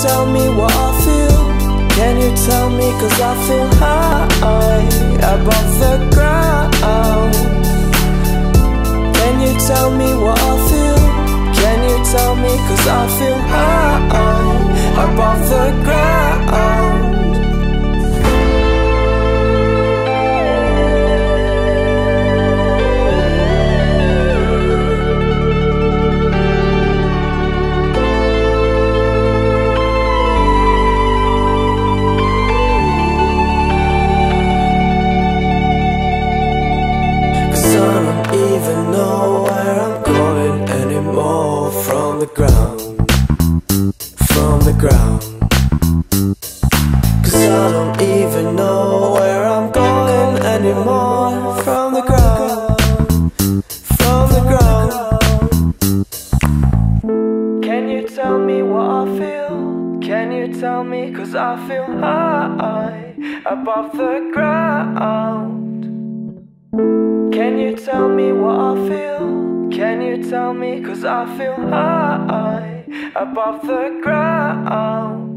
tell me what I feel? Can you tell me? 'Cause I feel high above the ground. Can you tell me what I feel? Can you tell me? 'Cause I feel high above the ground. Even know where I'm going anymore. From the ground, from the ground. 'Cause I don't even know where I'm going anymore. From the ground, from the ground. Can you tell me what I feel? Can you tell me? 'Cause I feel high above the ground. Can you tell me what I feel? Can you tell me? 'Cause I feel high above the ground.